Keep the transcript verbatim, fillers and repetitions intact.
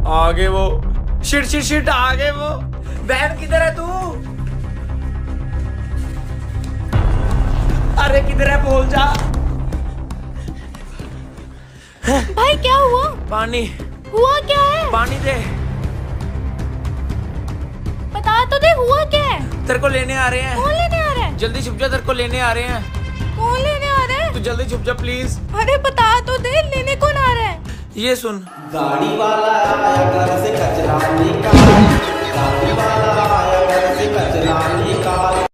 आगे वो shit shit shit आगे वो। बहन किधर है तू? अरे किधर है बोल जा। भाई क्या हुआ? पानी। हुआ क्या है? पानी दे। बता तो दे हुआ क्या है? तेरे को लेने आ रहे हैं। कौन लेने आ रहा है? जल्दी छुप जा, तेरे को लेने आ रहे हैं। कौन लेने आ रहा है? तू जल्दी छुप जा प्लीज। अरे बता तो दे, लेने कौन आ रहा है? ये सुन। गाड़ी वाला आया घर से कचरा निकाल, गाड़ी वाला आया घर से कचरा निकाल।